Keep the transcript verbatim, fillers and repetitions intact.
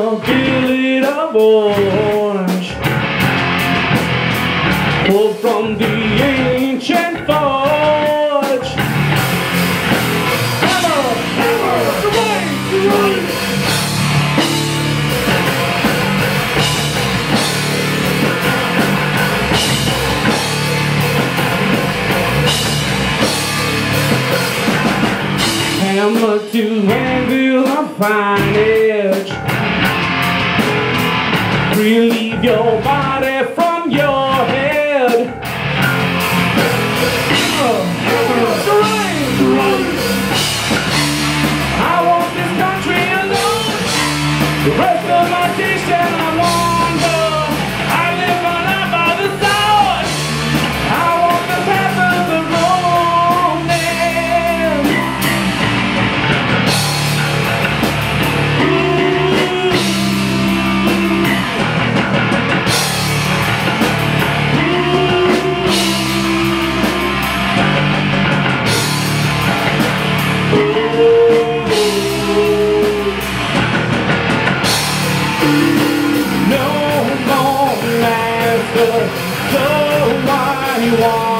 a billet of orange, pulled from the ancient forge. Hammer, hammer, the way to run. Hammer to anvil a fine edge, relieve your body from your head. Hammer, hammer, the rain, the rain. I want this country alone, the rest of my days and I wander. I live my life by the sword. I want the path of the Ronin. No more master, so why you want